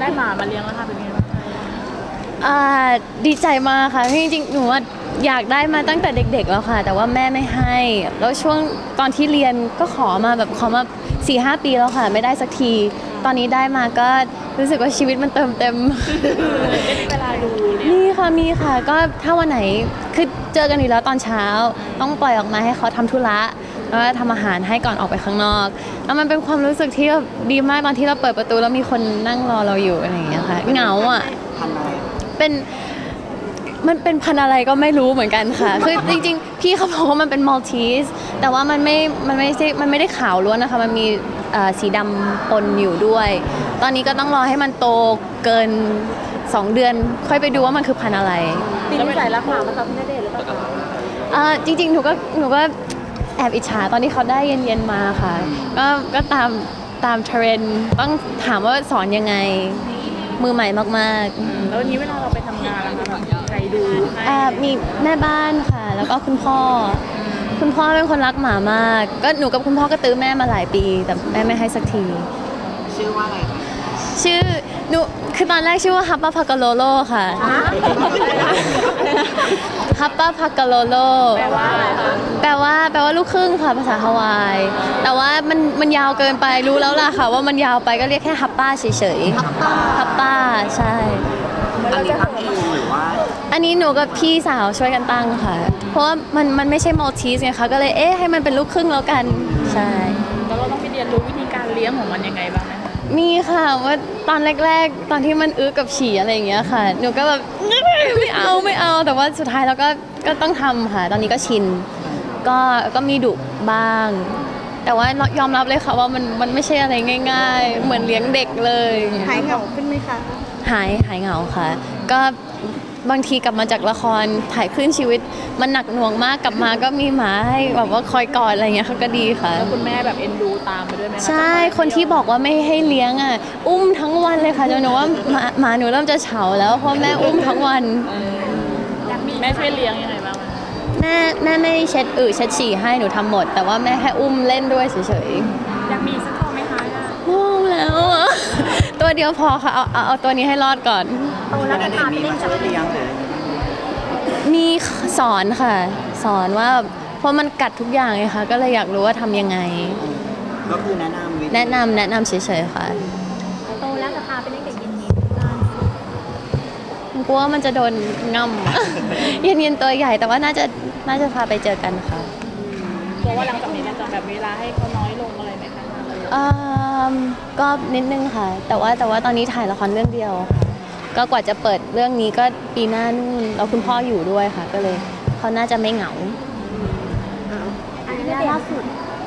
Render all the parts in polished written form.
ได้หมาเลี้ยงแล้วค่ะเป็นไงบ้างดีใจมากค่ะจริงๆหนูอยากได้มาตั้งแต่เด็กๆแล้วค่ะแต่ว่าแม่ไม่ให้แล้วช่วงตอนที่เรียนก็ขอมา 4-5 ปีแล้วค่ะไม่ได้สักทีตอนนี้ได้มาก็รู้สึกว่าชีวิตมันเติมเต็มไม่มีเวลาดูเลยมีค่ะก็ถ้าวันไหนคือเจอกันอยู่แล้วตอนเช้าต้องปล่อยออกมาให้เขาทำธุระแล้วก็ทำอาหารให้ก่อนออกไปข้างนอกแล้วมันเป็นความรู้สึกที่ดีมากตอนที่เราเปิดประตูแล้วมีคนนั่งรอเราอยู่อะไรอย่างเงี้ยค่ะเหงาอ่ะมันเป็นพันธุ์อะไรก็ไม่รู้เหมือนกันค่ะคือจริงๆพี่เขาบอกว่ามันเป็นมัลทีสแต่ว่ามันไม่ได้ขาวล้วนนะคะมันมีสีดำปนอยู่ด้วยตอนนี้ก็ต้องรอให้มันโตเกิน2 เดือนค่อยไปดูว่ามันคือพันธุ์อะไรตีนิสัยรักหมามาจากพี่ณเดชน์หรือเปล่าจริงๆหนูก็แอบอิจฉาตอนที่เขาได้เย็นๆมาค่ะก็ตามเทรนด์ต้องถามว่าสอนยังไงมือใหม่มากๆแล้ววันนี้เวลาเราไปทำงานแล้วคะใครดูมีแม่บ้านค่ะแล้วก็คุณพ่อเป็นคนรักหมามากก็หนูกับคุณพ่อก็ตื้อแม่มาหลายปีแต่แม่ไม่ให้สักทีชื่อว่าอะไรคะชื่อหนูคือตอนแรกชื่อว่าฮับปาพากาโลโลค่ะฮับปาพากาโลโลแปลว่าอะไรคะแปลว่าลูกครึ่งค่ะภาษาฮาวายแต่ว่ามันยาวเกินไปรู้แล้วล่ะค่ะว่ามันยาวไปก็เรียกแค่ฮับป้าเฉยๆฮับป้าใช่อันนี้ตั้งเองหรือว่าอันนี้หนูกับพี่สาวช่วยกันตั้งค่ะเพราะว่ามันไม่ใช่มัลทีสไงคะก็เลยให้มันเป็นลูกครึ่งแล้วกันใช่แล้วเราต้องไปเรียนรู้วิธีการเลี้ยงของมันยังไงบ้างไหมมีค่ะว่าตอนแรกๆตอนที่มันกับฉี่อะไรอย่างเงี้ยค่ะหนูก็แบบไม่เอาแต่ว่าสุดท้ายเราก็ต้องทำค่ะตอนนี้ก็ชินก็มีดุบ้างแต่ว่ายอมรับเลยค่ะว่ามันไม่ใช่อะไรง่ายๆเหมือนเลี้ยงเด็กเลยหายเหงาขึ้นไหมคะหายเหงาค่ะก็บางทีกลับมาจากละครถ่ายคลื่นชีวิตมันหนักหน่วงมากกลับมาก็มีหมาให้แบบว่าคอยกอดอะไรเงี้ยเขาก็ดีค่ะแล้วคุณแม่แบบเอ็นดูตามไปด้วยไหมคะใช่คนที่บอกว่าไม่ให้เลี้ยงอุ้มทั้งวันเลยค่ะจนหนูว่าหมาหนูเริ่มจะเฉาแล้วเพราะแม่อุ้มทั้งวันแม่ช่วยเลี้ยงยังไงบ้างแม่ไม่เช็ดเช็ดฉี่ให้หนูทำหมดแต่ว่าแม่แค่อุ้มเล่นด้วยเฉยๆอยากมีสักตัวไหมคะมองแล้วตัวเดียวพอค่ะเอาตัวนี้ให้รอดก่อนโตแล้วจะมีมาช่วยเลี้ยงหรือมีสอนค่ะสอนว่าเพราะมันกัดทุกอย่างไงคะก็เลยอยากรู้ว่าทำยังไงก็คือแนะนำเฉยๆค่ะโตแล้วจะพาไปเล่นกับยินกลัวว่ามันจะโดนง่ำเย็นตัวใหญ่แต่ว่าน่าจะพาไปเจอกันค่ะกลัวว่าหลังจากนี้มันจะแบบเวลาให้เขาน้อยลงอะไรไหมคะก็นิดนึงค่ะแต่ว่าตอนนี้ถ่ายละครเรื่องเดียวก็กว่าจะเปิดเรื่องนี้ก็ปีหน้านู่นแล้วคุณพ่ออยู่ด้วยค่ะก็เลยเขาน่าจะไม่เหงาอันนี้ล่าสุด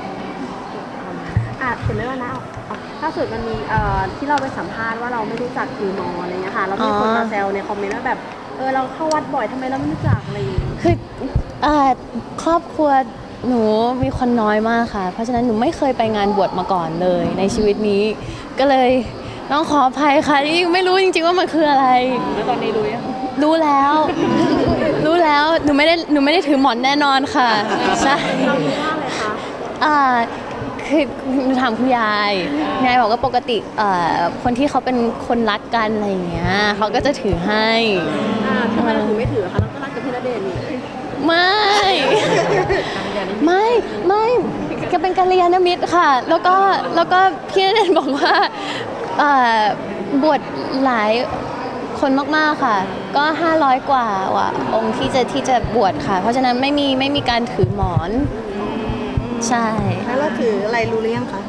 เห็นไหมว่านะล่าสุดมันมีที่เราไปสัมภาษณ์ว่าเราไม่รู้จักคือมออะไรเงี้ยค่ะแล้วมีคนมาแซวในคอมเมนต์ว่าแบบเราเข้าวัดบ่อยทำไมเราไม่รู้จักอะไรอย่างเงี้ยคือครอบครัวหนูมีคนน้อยมากค่ะเพราะฉะนั้นหนูไม่เคยไปงานบวชมาก่อนเลยในชีวิตนี้ก็เลยต้องขออภัยค่ะที่ไม่รู้จริงๆว่ามันคืออะไรแล้วตอนนี้รู้ยังรู้แล้วหนูไม่ได้ถือหมอนแน่นอนค่ะใช่เราคิดว่าอะไรคะคือหนูถามคุณยายบอกว่าปกติคนที่เขาเป็นคนรักกันอะไรอย่างเงี้ยเขาก็จะถือให้ทำไมเราถึงไม่ถือคะเราก็รักกับพี่ณเดชน์นี่ไม่ก็เป็นกัลยาณมิตรค่ะแล้วก็พี่ณเดชน์บอกว่าบวชหลายคนมากๆค่ะก็500 กว่าองค์ที่จะบวชค่ะเพราะฉะนั้นไม่มีการถือหมอนใช่แล้วเราถืออะไรรู้หรือยังคะ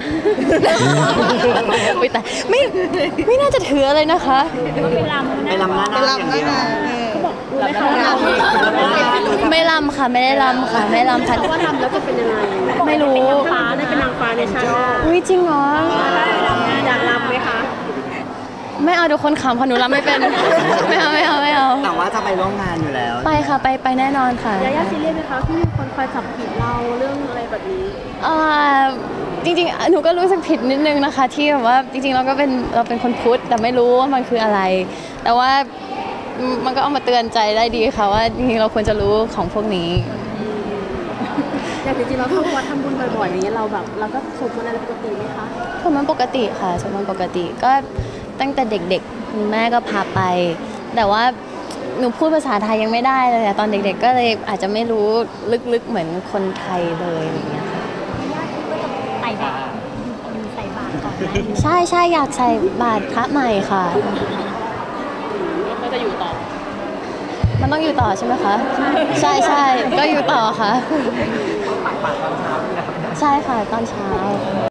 แต่ไม่น่าจะถืออะไรนะคะไปลำหน้าเขาบอกรู้ไหมคะไม่ลำค่ะไม่ได้ลำค่ะไม่ลำพันว่าลำแล้วจะเป็นยังไงไม่รู้ได้เป็นนางฟ้าในชาติจริงเหรออยากลำไหมคะไม่เอาเดี๋ยวคนขำเพราะหนูรำไม่เป็นไม่เอาแต่ว่าจะไปร่วมงานอยู่แล้วไปค่ะไปแน่นอนค่ะยาย่าซีเรียสไหมคะที่มีคนคอยจับผิดเราเรื่องอะไรแบบนี้จริงๆหนูก็รู้สึกผิดนิดนึงนะคะที่แบบว่าจริงๆเราเป็นคนพุทธแต่ไม่รู้ว่ามันคืออะไรแต่ว่ามันก็เอามาเตือนใจได้ดีค่ะว่าจริงๆเราควรจะรู้ของพวกนี้แต่จริงๆเราเข้าวัดทำบุญบ่อยๆอย่างเงี้ยเราก็สวดมนต์อะไรปกติไหมคะสวดมนต์ปกติค่ะสวดมนต์ปกติก็ตั้งแต่เด็กๆคุณแม่ก็พาไป แต่ว่าหนูพูดภาษาไทยยังไม่ได้เลยอะตอนเด็กๆก็เลยอาจจะไม่รู้ลึกๆเหมือนคนไทยเลยอะไรอย่างเงี้ยค่ะใส่บาตรใส่บาตรก่อนไหมใช่ใช่อยากใส่บาตรพระใหม่ค่ะก็จะอยู่ต่อมันต้องอยู่ต่อใช่ไหมคะ ใช่ใช่ก็อยู่ต่อค่ะ ใช่ค่ะตอนเช้า